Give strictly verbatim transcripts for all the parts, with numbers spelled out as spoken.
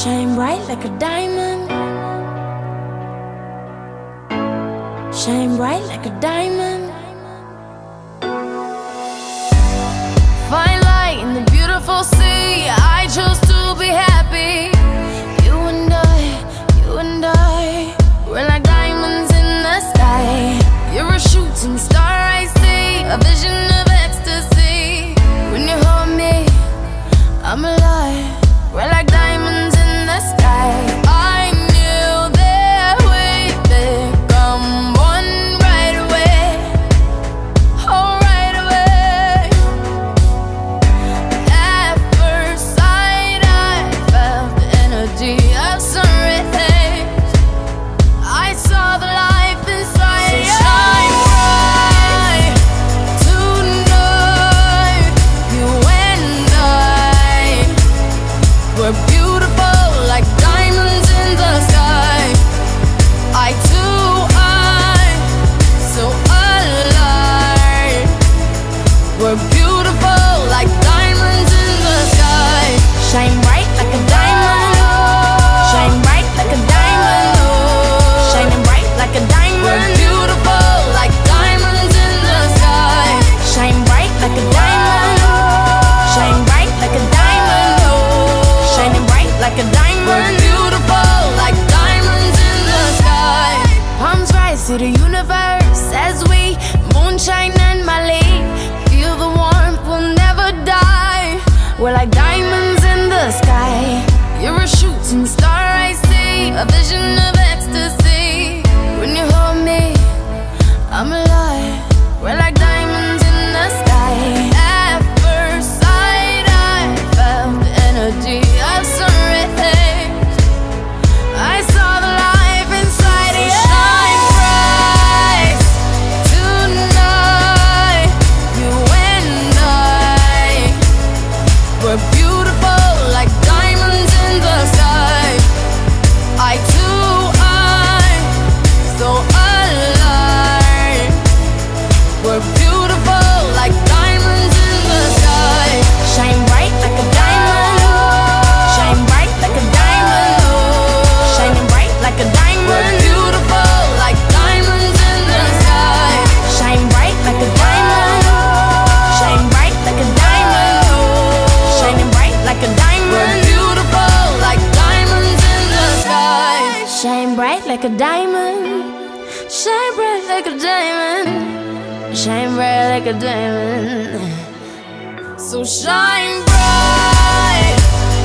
Shine bright like a diamond. Shine bright like a diamond. Fine light in the beautiful sea. I chose to be happy. You and I, you and I, we're like diamonds in the sky. You're a shooting star, I see, a vision of ecstasy. When you hold me, I'm alive. We're like diamonds in the sky. I knew that we'd become one right away. Oh, right away. At first sight, I felt the energy of sun rays. I saw the life inside you. So shine bright tonight. You and I, we're beautiful like diamonds in the sky. I too, I'm so alive. We're beautiful like diamonds in the sky. Shine bright like a diamond. Shine bright like a diamond. Shining bright like a diamond. We're beautiful like diamonds in the sky. Shine bright like a diamond. Shine bright like a diamond. Shining bright like a diamond. We're beautiful like diamonds in the sky. Palms rise to the universe as we moonshine and Mali. Feel the warmth, we'll never die. We're like diamonds in the sky. You're a shooting star, I see, a vision of ecstasy. When you hold me, I'm alive. We're like diamonds in the sky. At first sight, I felt the energy of sun rays. I saw the life inside you. So shine bright tonight. You and I, we're beautiful like diamonds in the sky. I too, I'm so alive. We're beautiful like diamonds in the sky. Shine bright like a diamond. Shine bright like a diamond. Shining bright like a diamond. We're beautiful like diamonds in the sky. Shine bright like a diamond. Shine bright like a diamond. Shining bright like a diamond. We're beautiful like diamonds in the sky. Shine bright like a diamond. Shine bright like a diamond. Shine bright like a diamond. So shine bright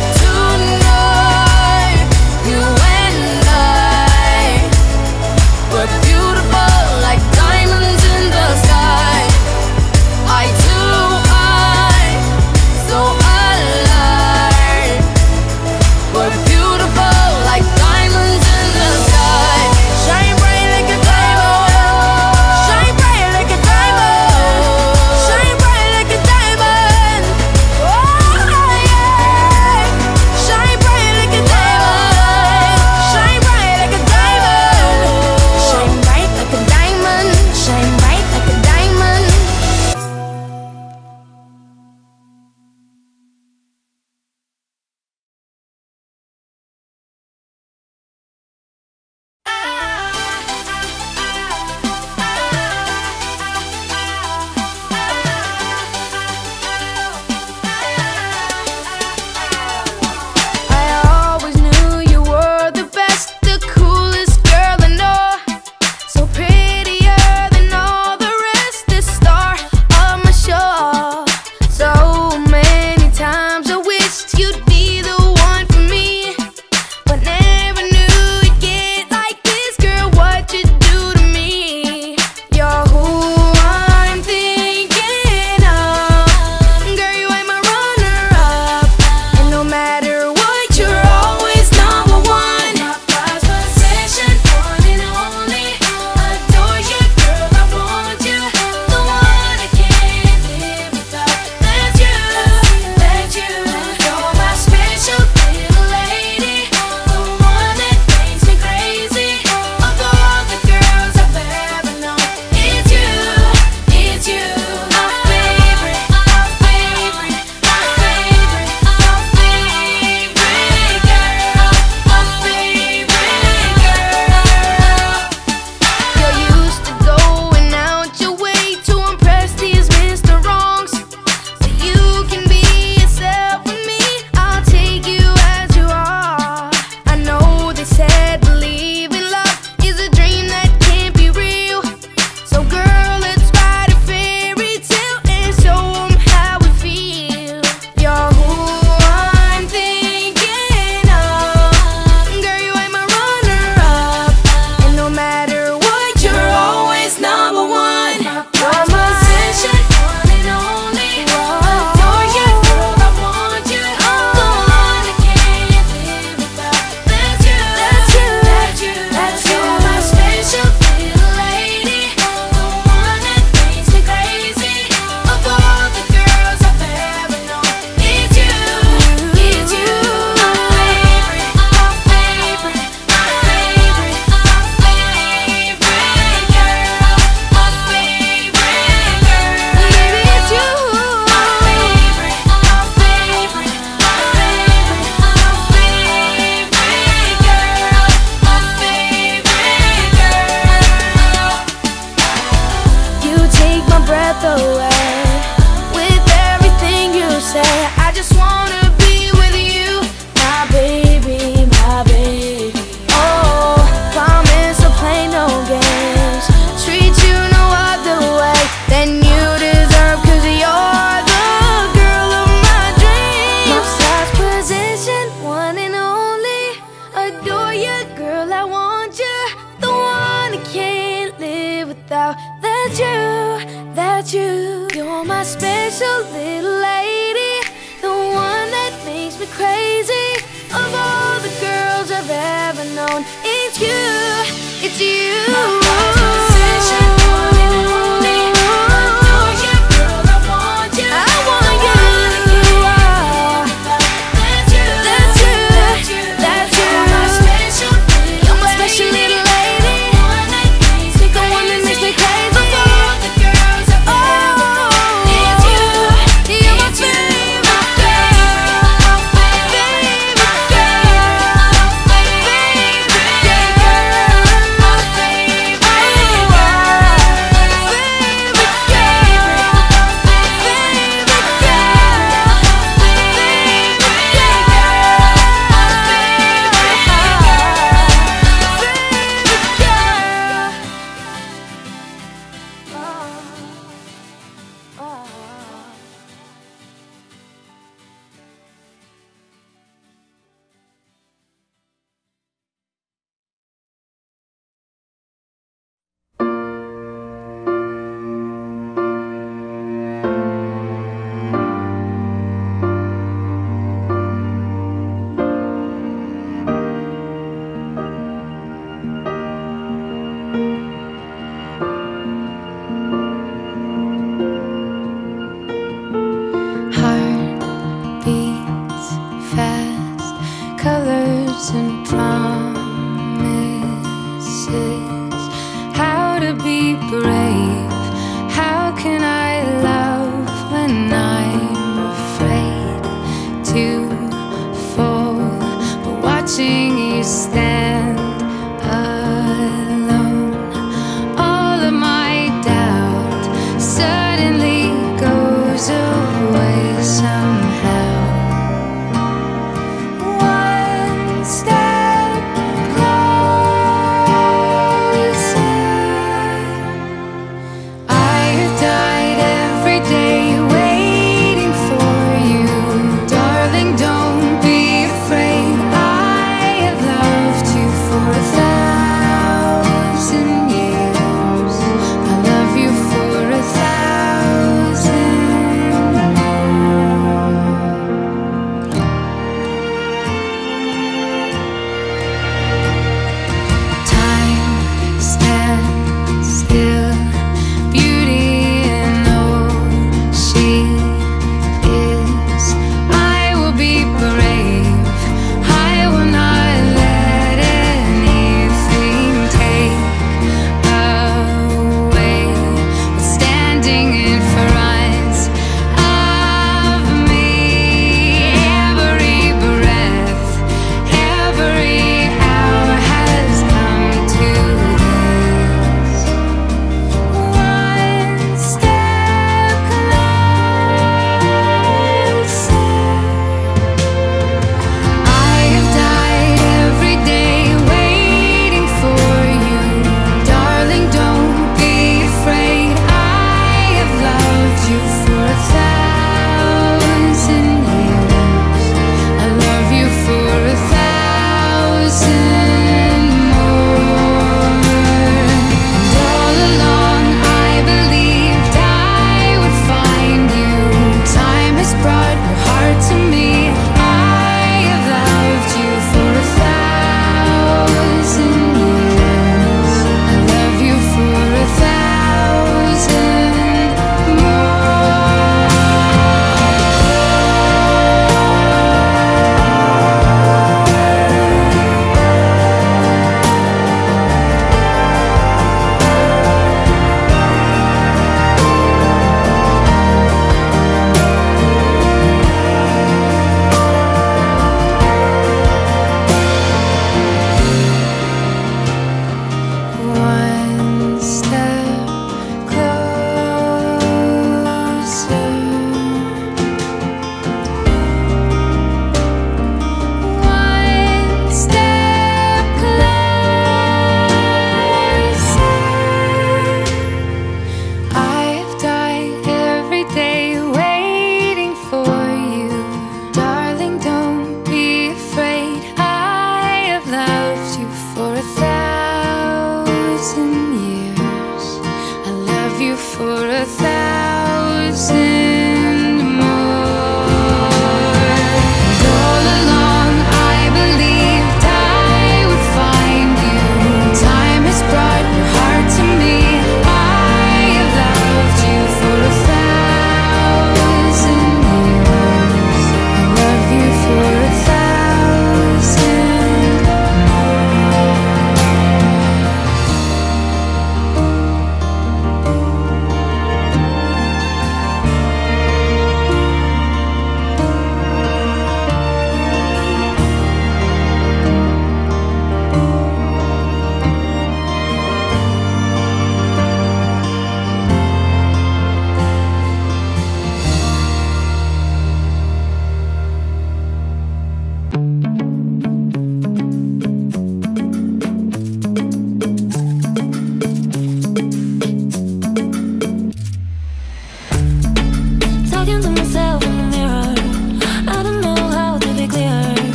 tonight. You and I, we're beautiful like diamonds in the sky. I too, I'm so alive. We're beautiful like diamonds in the sky. Shine bright like a diamond. Shine bright like a diamond. Shine bright like a diamond. Oh. about you. You're my special little lady, the one that makes me crazy. Of all the girls I've ever known, it's you, it's you. And promises, how to be brave, how can I love when I'm afraid to fall, but watching you stand